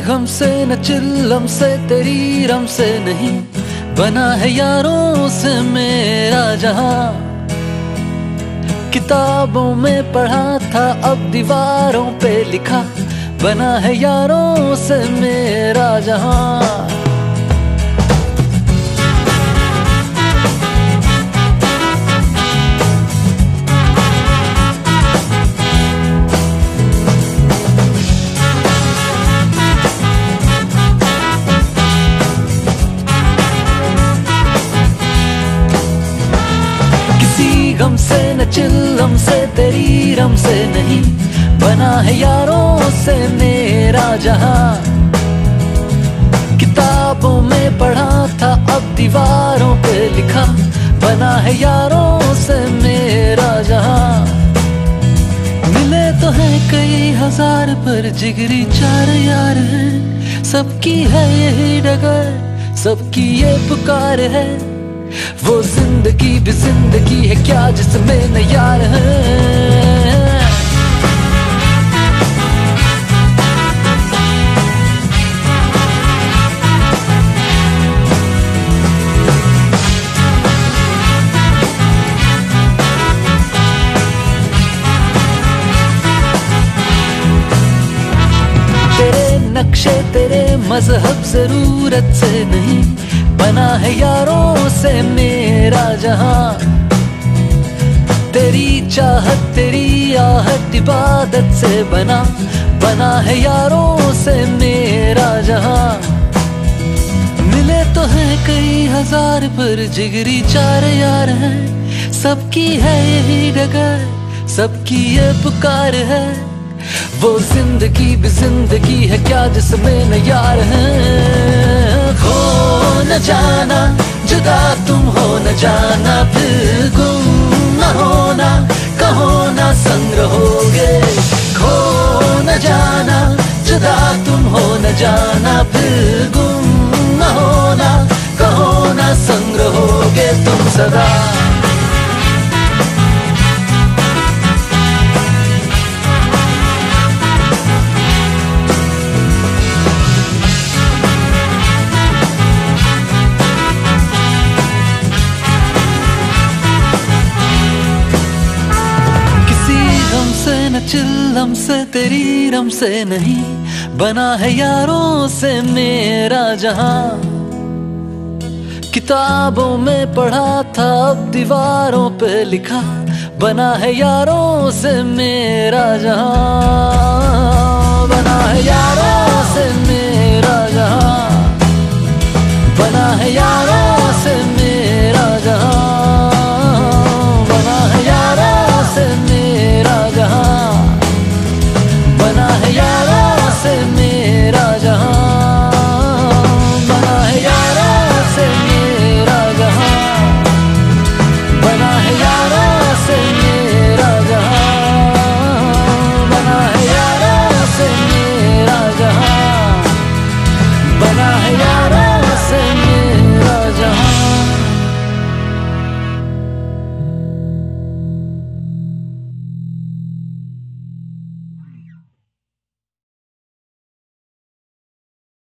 गम से न चिल्लम से तेरी रम से नहीं, बना है यारों से मेरा जहां। किताबों में पढ़ा था अब दीवारों पे लिखा, बना है यारों से मेरा जहां। गम से न चिल्लम से तेरी रम से नहीं, बना है यारों से मेरा जहां। किताबों में पढ़ा था अब दीवारों पे लिखा, बना है यारों से मेरा जहां। मिले तो हैं कई हजार पर जिगरी चार यार हैं, सबकी है यही डगर, सबकी ये पुकार है। वो जिंदगी भी जिंदगी है क्या जिसमें न यार है। तेरे नक्शे तेरे मजहब जरूरत से नहीं, बना है यारों से मेरा जहां। तेरी चाहत तेरी आहत इबादत से बना, बना है यारों से मेरा जहां। मिले तो हैं कई हजार पर जिगरी चार यार हैं, सबकी है यही डगर, सबकी ये पुकार है। वो जिंदगी भी जिंदगी है क्या जिसमें न यार है। खो न जाना जुदा तुम हो न जाना, फिर गुम न होना कहो ना संग रहोगे। खो न जाना जुदा तुम हो न जाना, फिर गुम न होना कहो ना संग रहोगे तुम सदा। न चिल्लम से तेरी रम से नहीं, बना है यारों से मेरा जहां। किताबों में पढ़ा था अब दीवारों पे लिखा, बना है यारों से मेरा जहां। बना है यारों